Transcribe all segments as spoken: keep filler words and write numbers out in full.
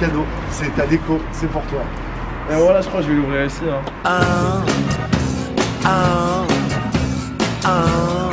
cadeau. C'est ta déco, c'est pour toi. Et voilà, je crois que je vais l'ouvrir ici. Hein. Ah, ah, ah.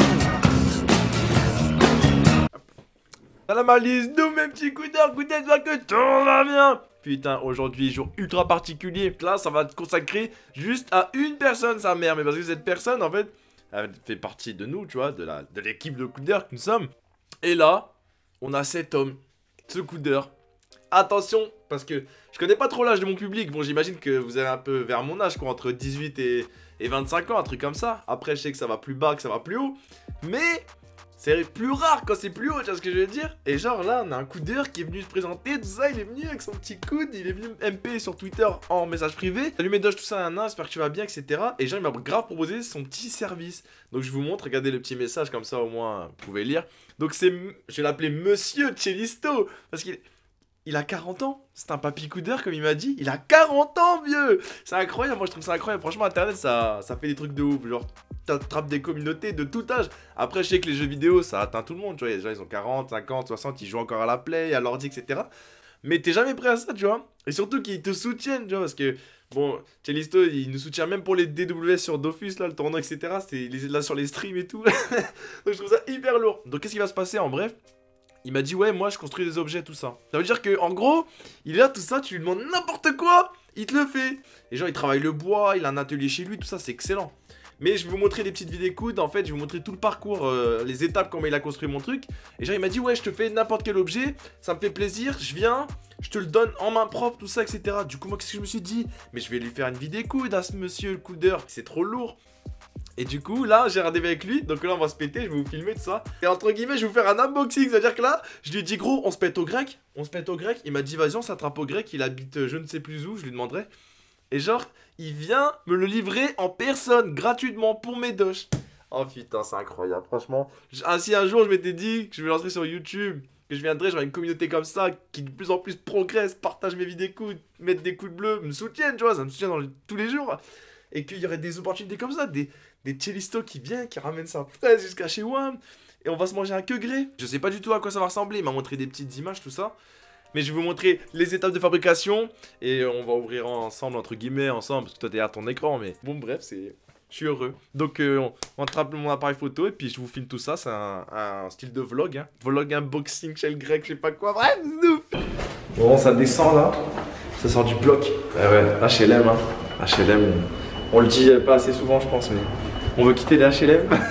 Salam Alice, nous mes petits coudeurs, écoutez, j'espère que tout va bien. Putain, aujourd'hui, jour ultra particulier. Là, ça va te consacrer juste à une personne, sa mère. Mais parce que cette personne, en fait, elle fait partie de nous, tu vois, de la de l'équipe de coudeurs que nous sommes. Et là, on a cet homme, ce coudeur. Attention, parce que je connais pas trop l'âge de mon public. Bon, j'imagine que vous avez un peu vers mon âge, quoi, entre dix-huit et, et vingt-cinq ans, un truc comme ça. Après, je sais que ça va plus bas, que ça va plus haut. Mais c'est plus rare quand c'est plus haut, tu vois ce que je veux dire. Et genre là, on a un coudeur qui est venu se présenter, tout ça. Il est venu avec son petit coude, il est venu M P sur Twitter en message privé. Salut Médoche, tout ça, un an, j'espère que tu vas bien, et cetera. Et genre, il m'a grave proposé son petit service. Donc je vous montre, regardez le petit message, comme ça au moins, vous pouvez lire. Donc c'est, je vais l'appeler Monsieur Cellisto, parce qu'il il a quarante ans, c'est un papy coudeur comme il m'a dit, il a quarante ans vieux. C'est incroyable, moi je trouve ça incroyable, franchement internet ça, ça fait des trucs de ouf, genre t'attrapes des communautés de tout âge. Après je sais que les jeux vidéo ça atteint tout le monde, tu vois, les gens ils ont quarante, cinquante, soixante, ils jouent encore à la play, à l'ordi, et cetera. Mais t'es jamais prêt à ça, tu vois, et surtout qu'ils te soutiennent, tu vois, parce que bon, Cellisto il nous soutient même pour les D W S sur Dofus, là, le tournoi, et cetera. C'est là sur les streams et tout. Donc je trouve ça hyper lourd. Donc qu'est-ce qui va se passer en bref? Il m'a dit ouais, moi je construis des objets, tout ça. Ça veut dire que en gros, il est là, tout ça, tu lui demandes n'importe quoi, il te le fait. Et genre il travaille le bois, il a un atelier chez lui, tout ça, c'est excellent. Mais je vais vous montrer des petites vidéos coudes, en fait, je vais vous montrer tout le parcours, euh, les étapes, comment il a construit mon truc. Et genre il m'a dit ouais, je te fais n'importe quel objet, ça me fait plaisir, je viens, je te le donne en main propre, tout ça, et cetera. Du coup moi qu'est-ce que je me suis dit? Mais je vais lui faire une vidéo coude à ce monsieur le coudeur, c'est trop lourd. Et du coup, là, j'ai rendez-vous avec lui. Donc là, on va se péter. Je vais vous filmer tout ça. Et entre guillemets, je vais vous faire un unboxing. C'est-à-dire que là, je lui ai dit, gros, on se pète au grec. On se pète au grec. Il m'a dit, vas-y, on s'attrape au grec. Il habite euh, je ne sais plus où. Je lui demanderai. Et genre, il vient me le livrer en personne, gratuitement, pour Médoche. Oh putain, c'est incroyable. Franchement, ah, si un jour, je m'étais dit que je vais rentrer sur YouTube, que je viendrais, j'aurais une communauté comme ça, qui de plus en plus progresse, partage mes vidéos coudes, mettre des coups de bleu, me soutiennent, tu vois, ça me soutient dans le, tous les jours. Et qu'il y aurait des opportunités comme ça, des, des Cellisto qui viennent, qui ramènent sa fraise jusqu'à chez WAM. Et on va se manger un queue gré. Je sais pas du tout à quoi ça va ressembler, il m'a montré des petites images, tout ça. Mais je vais vous montrer les étapes de fabrication. Et on va ouvrir ensemble, entre guillemets, ensemble, parce que toi t'es à ton écran. Mais bon, bref, c'est... je suis heureux. Donc euh, on, on attrape mon appareil photo et puis je vous filme tout ça. C'est un, un style de vlog, hein. Vlog unboxing chez le grec, je sais pas quoi. Bref, c'est ouf. Bon, ça descend là. Ça sort du bloc. Ouais, ouais, H L M, hein. H L M. On le dit pas assez souvent, je pense, mais on veut quitter les H L M.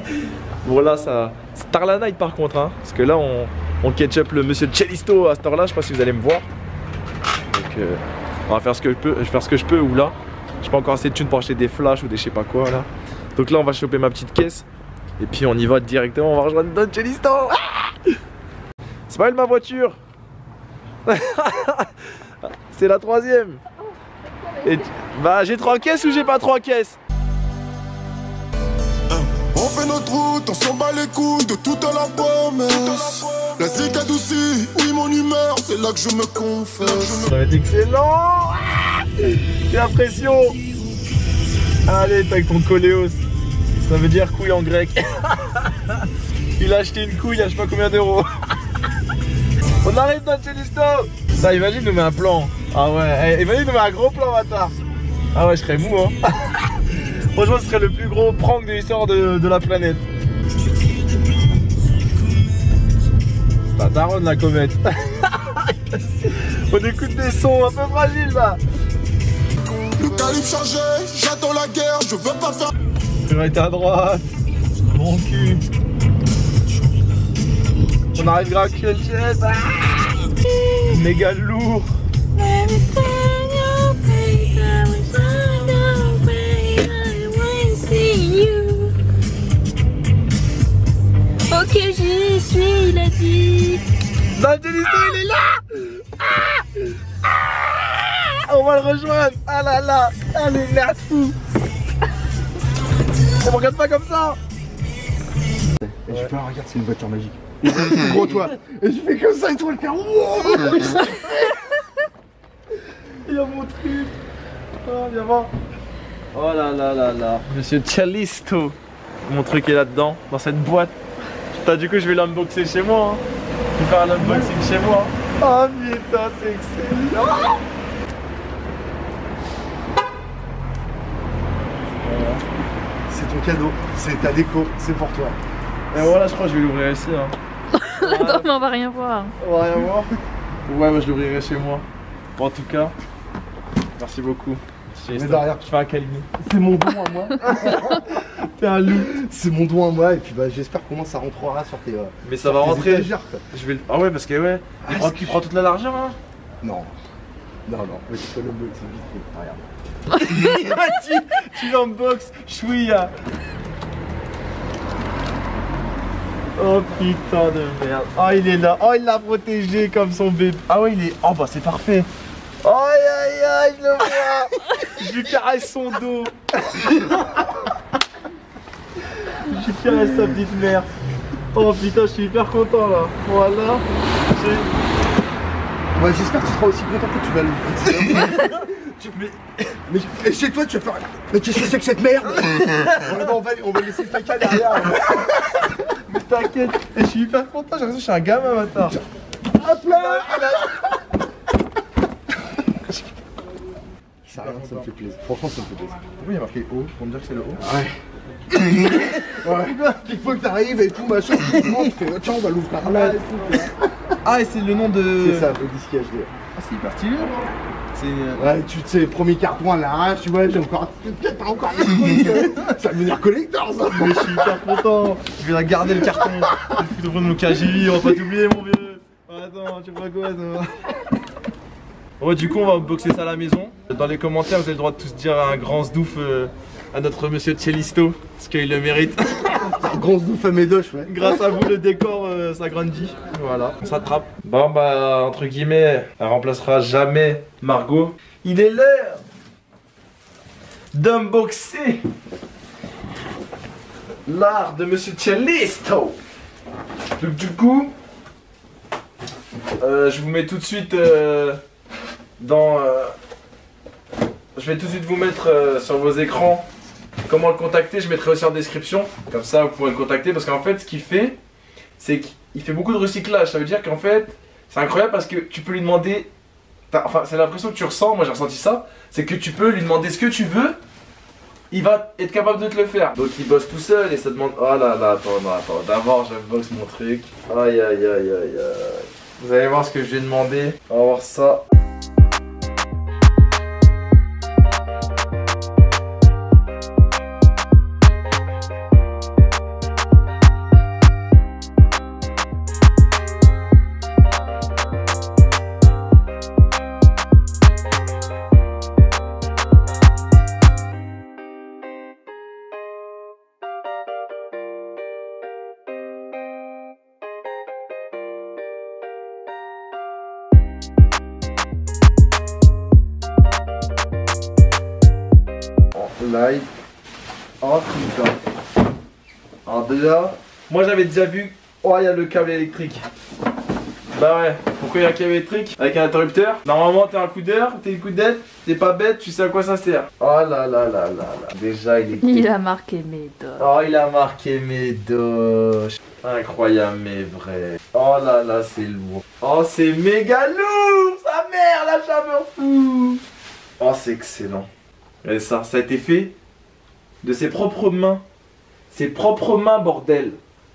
Bon, là, ça. C'est tard la night par contre, hein. Parce que là, on, on ketchup le monsieur Cellisto à cette heure-là. Je sais pas si vous allez me voir. Donc, euh, on va faire ce que je peux. Je vais faire ce que je peux. Ou là, j'ai pas encore assez de thunes pour acheter des flashs ou des je sais pas quoi là. Donc là, on va choper ma petite caisse. Et puis, on y va directement. On va rejoindre Don Cellisto. Ah, c'est pas elle ma voiture. C'est la troisième. Et bah j'ai trois caisses ou j'ai pas trois caisses? On fait notre route, on s'en bat les couilles de toute la promesse. La zik adoucie, oui mon humeur, c'est là que je me confesse. Ça va être excellent. J'ai l'impression. Allez, t'as avec ton coléos. Ça veut dire couille en grec. Il a acheté une couille à je sais pas combien d'euros. On arrive dans Cellisto. Ça, imagine nous met un plan. Ah ouais, imagine nous met un gros plan, bâtard. Ah ouais, je serais mou, hein. Franchement, ce serait le plus gros prank de l'histoire de, de la planète. C'est un daron de la comète. On écoute des sons un peu fragiles là. Le calibre chargé, j'attends la guerre, je veux pas faire. Priorité à droite. Mon cul. On arrive grave à quel chest. Ah, méga lourd. Ok, j'y suis, il a dit. Don Cellisto, il est là. Ah, ah, on va le rejoindre. Ah là là. Allez, merde fou. On me regarde pas comme ça. Et je fais, ah, regarde, c'est une voiture magique. Et c'est gros, toi. Et je fais comme ça et toi, le faire. Wow. Il y a mon truc. Oh, viens voir. Oh là là là là. Monsieur Cellisto. Mon truc est là-dedans, dans cette boîte. Putain, du coup, je vais l'unboxer chez moi. Hein. Je vais faire un unboxing chez moi. Hein. Oh putain, c'est excellent. C'est ton cadeau, c'est ta déco, c'est pour toi. Et voilà, je crois que je vais l'ouvrir ici. Hein. Attends, mais on va rien voir. On va rien voir. Ouais, moi je l'ouvrirai chez moi. Bon, en tout cas, merci beaucoup. Mais derrière, je fais un câlin. c'est mon don à moi. T'es un loup. C'est mon don à moi et puis bah j'espère comment ça rentrera sur tes. Euh, Mais ça va tes rentrer. étagères, quoi. Je vais le... Ah ouais, parce que ouais. Il, Ah, prend, c'est- il prend toute la largeur hein. Non. Non, non, mais tu fais le box, c'est vite fait. Regarde. tu, tu l'unbox, chouïa. Oh putain de merde. Oh il est là. Oh il l'a protégé comme son bébé. Ah ouais il est. Oh bah c'est parfait. Aïe aïe aïe je le vois. Je lui caresse son dos. Je lui caresse sa petite mère. Oh putain je suis hyper content là. Voilà. Ouais, j'espère que tu seras aussi content que tu vas le. Tu- mais, mais et chez toi tu vas faire. Mais qu'est-ce que c'est que cette merde? Ouais, bon, on, va, on va laisser le caca derrière. Mais t'inquiète. Et je suis hyper content. J'ai l'impression que je suis un gamin maintenant. Hop là. Ça, rien, ça me fait plaisir. Franchement, ça me fait plaisir. Pourquoi il y a marqué O pour me dire que c'est le O? Ouais. Ouais. Il faut que t'arrives et tout, machin. Tu rentres, tu fais, tiens, on va l'ouvrir là. et tout. Ah et c'est le nom de. C'est ça, le disque H D. Ah c'est hyper stylé. C'est. Ouais, tu sais, premier carton à l'arrache, tu vois, j'ai encore. Peut-être pas encore des trucs. euh, Ça va devenir collector, ça. Mais je suis hyper content. Je vais la garder le carton. Je vais le foutre au fond de mon K J I, on va pas t'oublier mon vieux. Attends, tu vois quoi ça? Ouais, du coup on va unboxer ça à la maison. Dans les commentaires vous avez le droit de tous dire un grand sdouf euh, à notre monsieur Cellisto, parce qu'il le mérite. Un grand sdouf à Médoche, ouais. Grâce à vous le décor euh, s'agrandit. Voilà, on s'attrape. Bon bah entre guillemets, elle remplacera jamais Margot. Il est l'heure d'unboxer l'art de monsieur Cellisto. Donc du coup, euh, je vous mets tout de suite euh, dans... euh, je vais tout de suite vous mettre euh, sur vos écrans comment le contacter. Je mettrai aussi en description. Comme ça vous pourrez le contacter. Parce qu'en fait ce qu'il fait, c'est qu'il fait beaucoup de recyclage. Ça veut dire qu'en fait, c'est incroyable parce que tu peux lui demander... Enfin c'est l'impression que tu ressens, moi j'ai ressenti ça. C'est que tu peux lui demander ce que tu veux. Il va être capable de te le faire. Donc il bosse tout seul et ça demande... Oh là là, attends, non, attends. D'abord j'unbox mon truc. Aïe aïe aïe aïe aïe. Vous allez voir ce que je lui ai demandé. On va voir ça. Live. Oh putain. Alors déjà, moi j'avais déjà vu. Oh il y a le câble électrique. Bah ouais, pourquoi il y a un câble électrique avec un interrupteur? Normalement t'es un coudeur, t'es une coudette, t'es pas bête, tu sais à quoi ça sert. Oh là là là là là. Déjà il est. Il a marqué Médoche. Oh il a marqué Médoche. Incroyable mais vrai. Oh là là c'est lourd. Oh c'est méga lourd. Sa mère la chambre fou. Oh c'est excellent. Et ça, ça a été fait de ses propres mains. Ses propres mains, bordel.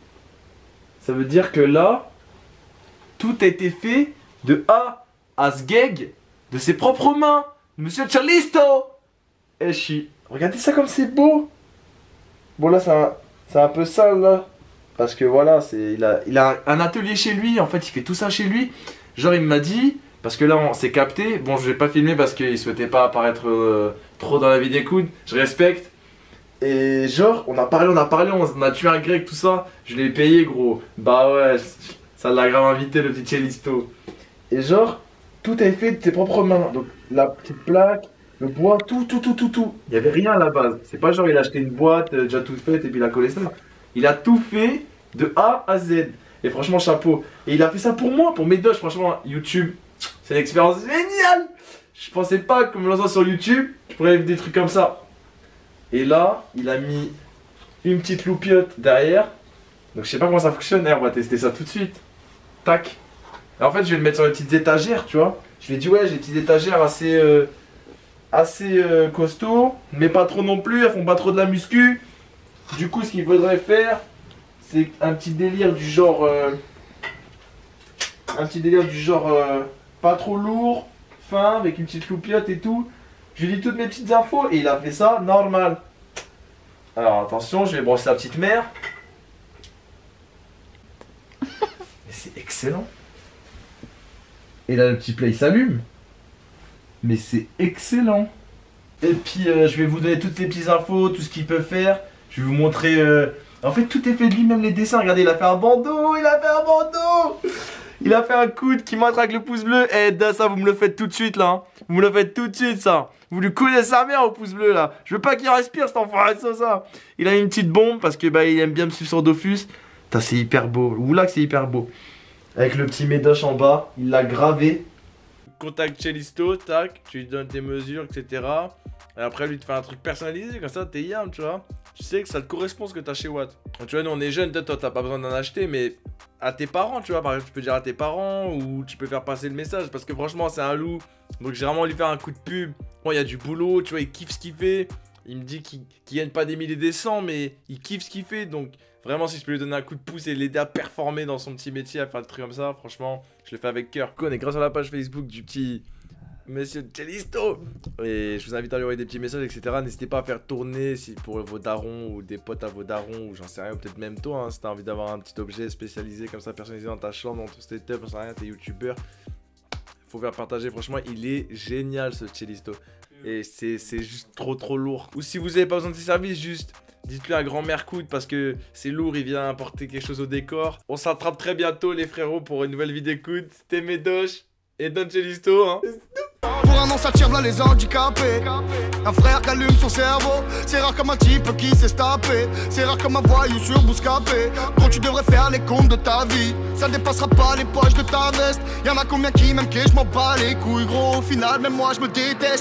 Ça veut dire que là, tout a été fait de A à Z de ses propres mains. Monsieur Cellisto. Et je suis... Regardez ça comme c'est beau. Bon là, c'est un, c'est un peu sale là. Parce que voilà, c'est, il a, il a un atelier chez lui. En fait, il fait tout ça chez lui. Genre, il m'a dit... Parce que là on s'est capté, bon je vais pas filmer parce qu'il souhaitait pas apparaître euh, trop dans la vie des coudes, je respecte. Et genre on a parlé, on a parlé, on a tué un grec, tout ça, je l'ai payé gros. Bah ouais, ça l'a grave invité le petit Cellisto. Et genre, tout est fait de ses propres mains, donc la petite plaque, le bois, tout, tout, tout, tout, tout. Il y avait rien à la base, c'est pas genre il a acheté une boîte euh, déjà toute faite et puis il a collé ça. Il a tout fait de A à Z. Et franchement chapeau. Et il a fait ça pour moi, pour Médoche, franchement YouTube. C'est une expérience géniale. Je pensais pas qu'en me lançant sur YouTube, je pourrais vivre des trucs comme ça. Et là, il a mis une petite loupiote derrière. Donc je sais pas comment ça fonctionne, on va tester ça tout de suite. Tac. Alors, en fait, je vais le mettre sur les petites étagères, tu vois. Je lui ai dit, ouais, j'ai des petites étagères assez, euh, assez euh, costauds, mais pas trop non plus, elles font pas trop de la muscu. Du coup, ce qu'il faudrait faire, c'est un petit délire du genre... Euh, un petit délire du genre euh, pas trop lourd, fin, avec une petite loupiote et tout. Je lui ai dit toutes mes petites infos et il a fait ça normal. Alors attention, je vais brosser la petite mère. Mais c'est excellent. Et là, le petit play s'allume. Mais c'est excellent. Et puis, euh, je vais vous donner toutes les petites infos, tout ce qu'il peut faire. Je vais vous montrer... Euh... En fait, tout est fait de lui, même les dessins. Regardez, il a fait un bandeau, il a fait un bandeau. Il a fait un coude qui montre avec le pouce bleu. Eh, hey, ça, vous me le faites tout de suite, là. Hein. Vous me le faites tout de suite, ça. Vous lui coulez sa mère au pouce bleu, là. Je veux pas qu'il respire, cet enfoiré, ça, ça. Il a une petite bombe parce que, bah, il aime bien me suivre sur Dofus. Putain, c'est hyper beau. Oula, que c'est hyper beau. Avec le petit médoche en bas, il l'a gravé. Contact Chelisto, tac, tu lui donnes tes mesures, et cetera. Et après, lui te fait un truc personnalisé, comme ça, t'es yam, tu vois. Tu sais que ça te correspond ce que t'as chez Watt. Tu vois, nous on est jeunes, toi t'as pas besoin d'en acheter, mais à tes parents, tu vois, par exemple, tu peux dire à tes parents ou tu peux faire passer le message parce que franchement, c'est un loup. Donc, j'ai vraiment lui faire un coup de pub. Bon, il y a du boulot, tu vois, il kiffe ce qu'il fait. Il me dit qu'il qu gagne pas des milliers des cents, mais il kiffe ce qu'il fait. Donc, vraiment, si je peux lui donner un coup de pouce et l'aider à performer dans son petit métier, à faire des trucs comme ça, franchement, je le fais avec cœur. On est grâce à la page Facebook du petit Monsieur Chelisto. Et je vous invite à lui envoyer des petits messages, et cetera. N'hésitez pas à faire tourner si pour vos darons ou des potes à vos darons ou j'en sais rien, ou peut-être même toi, hein, si t'as envie d'avoir un petit objet spécialisé comme ça, personnalisé dans ta chambre, dans ton setup, j'en sais rien, t'es youtubeur. Faut faire partager, franchement, il est génial ce Chelisto. Et c'est juste trop trop lourd. Ou si vous avez pas besoin de ses services, juste dites-lui un grand mercoude parce que c'est lourd, il vient apporter quelque chose au décor. On s'attrape très bientôt les frérots pour une nouvelle vidéo coude. C'était Médoche et Don Chelisto, hein. Pour un an ça tire là les handicapés. Un frère qui allume son cerveau. C'est rare comme un type qui s'est tapé. C'est rare comme un voyou sur Bouscapé. Gros tu devrais faire les comptes de ta vie. Ça dépassera pas les poches de ta veste. Y'en a combien qui m'aiment que je m'en bats les couilles. Gros au final même moi je me déteste.